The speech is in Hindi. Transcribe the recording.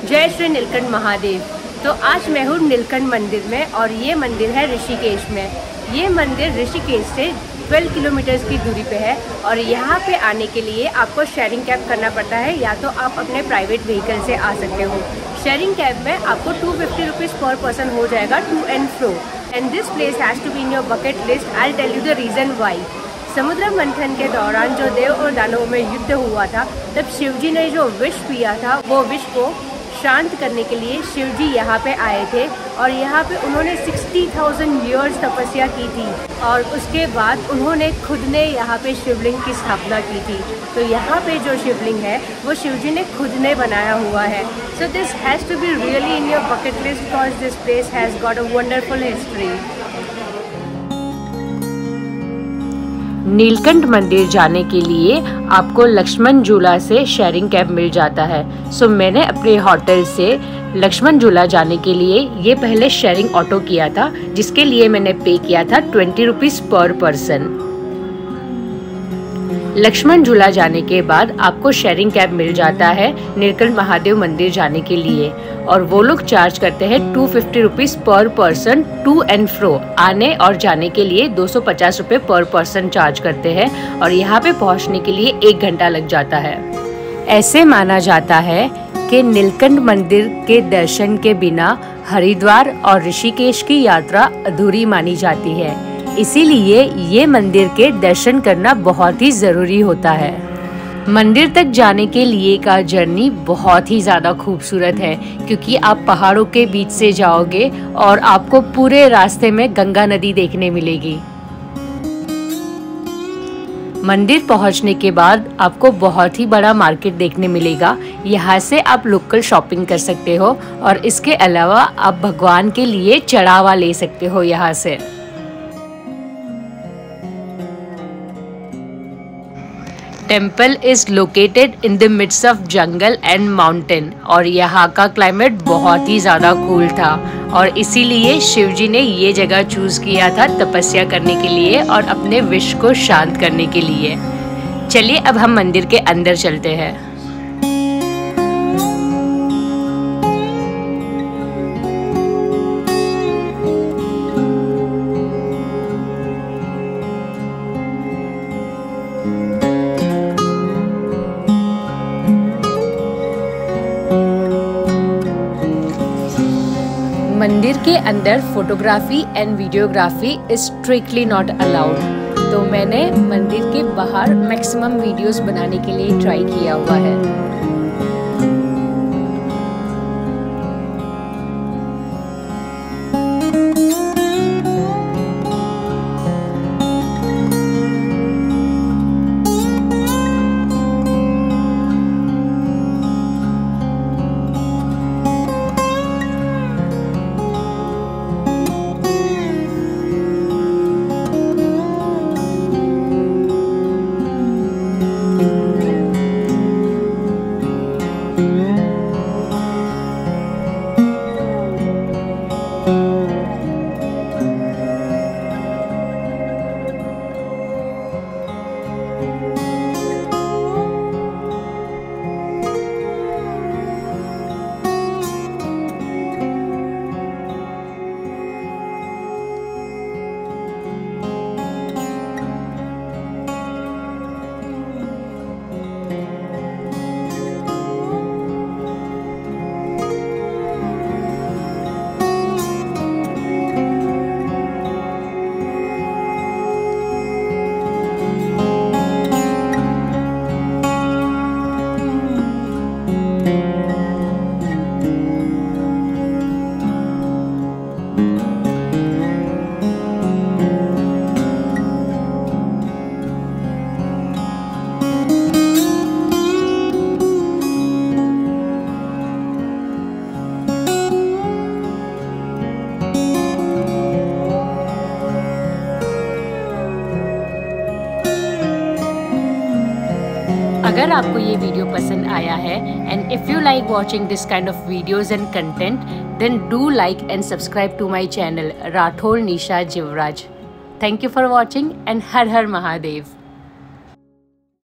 जय श्री नीलकंठ महादेव। तो आज मैं हूँ नीलकंठ मंदिर में और ये मंदिर है ऋषिकेश में। ये मंदिर ऋषिकेश से 12 किलोमीटर्स की दूरी पे है और यहाँ पे आने के लिए आपको शेयरिंग कैब करना पड़ता है, या तो आप अपने प्राइवेट व्हीकल से आ सकते हो। शेयरिंग कैब में आपको 250 रुपीज़ पर पर्सन हो जाएगा to and fro. And this place has to be in your bucket list. I tell you the reason why. समुद्र मंथन के दौरान जो देव और दानवों में युद्ध हुआ था, तब शिवजी ने जो विष पिया था, वो विष को शांत करने के लिए शिवजी यहाँ पे आए थे और यहाँ पे उन्होंने 60,000 ईयर्स तपस्या की थी और उसके बाद उन्होंने खुद ने यहाँ पे शिवलिंग की स्थापना की थी। तो यहाँ पे जो शिवलिंग है वो शिवजी ने खुद ने बनाया हुआ है। So this has to be really in your bucket list because this place has got a wonderful history. Neelkanth मंदिर जाने के लिए आपको लक्ष्मण झूला से शेयरिंग कैब मिल जाता है। सो मैंने अपने होटल से लक्ष्मण झूला जाने के लिए ये पहले शेयरिंग ऑटो किया था, जिसके लिए मैंने पे किया था 20 रुपीज़ पर पर्सन। लक्ष्मण झूला जाने के बाद आपको शेयरिंग कैब मिल जाता है नीलकंठ महादेव मंदिर जाने के लिए, और वो लोग चार्ज करते हैं 250 रुपीज़ पर पर्सन टू एंड फ्रो। आने और जाने के लिए 250 रुपये पर पर्सन चार्ज करते हैं और यहाँ पे पहुँचने के लिए 1 घंटा लग जाता है। ऐसे माना जाता है कि नीलकंठ मंदिर के दर्शन के बिना हरिद्वार और ऋषिकेश की यात्रा अधूरी मानी जाती है। इसीलिए ये मंदिर के दर्शन करना बहुत ही ज़रूरी होता है। मंदिर तक जाने के लिए का जर्नी बहुत ही ज़्यादा खूबसूरत है, क्योंकि आप पहाड़ों के बीच से जाओगे और आपको पूरे रास्ते में गंगा नदी देखने मिलेगी। मंदिर पहुंचने के बाद आपको बहुत ही बड़ा मार्केट देखने मिलेगा। यहाँ से आप लोकल शॉपिंग कर सकते हो और इसके अलावा आप भगवान के लिए चढ़ावा ले सकते हो यहाँ से। Temple is located in the midst of jungle and mountain, और यहाँ का क्लाइमेट बहुत ही ज़्यादा कूल था और इसीलिए शिवजी ने ये जगह चूज़ किया था तपस्या करने के लिए और अपने विष को शांत करने के लिए। चलिए अब हम मंदिर के अंदर चलते हैं। मंदिर के अंदर photography and videography is strictly not allowed, तो मैंने मंदिर के बाहर मैक्सिमम वीडियोस बनाने के लिए ट्राई किया हुआ है। अगर आपको ये वीडियो पसंद आया है and if you like watching this kind of videos and content, then do like and subscribe to my channel Rathore Nisha Jivraj. Thank you for watching and Har Har Mahadev.